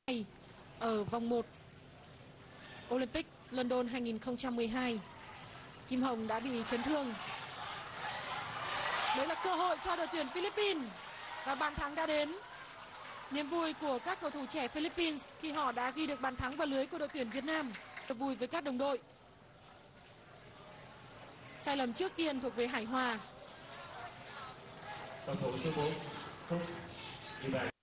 ở vòng 1 Olympic London 2012. Kim Hồng đã bị chấn thương. Đấy là cơ hội cho đội tuyển Philippines và bàn thắng đã đến. Niềm vui của các cầu thủ trẻ Philippines khi họ đã ghi được bàn thắng vào lưới của đội tuyển Việt Nam. Rất vui với các đồng đội. Sai lầm trước tiên thuộc về Hải Hòa. Cầu thủ số 4 Phúc như vậy.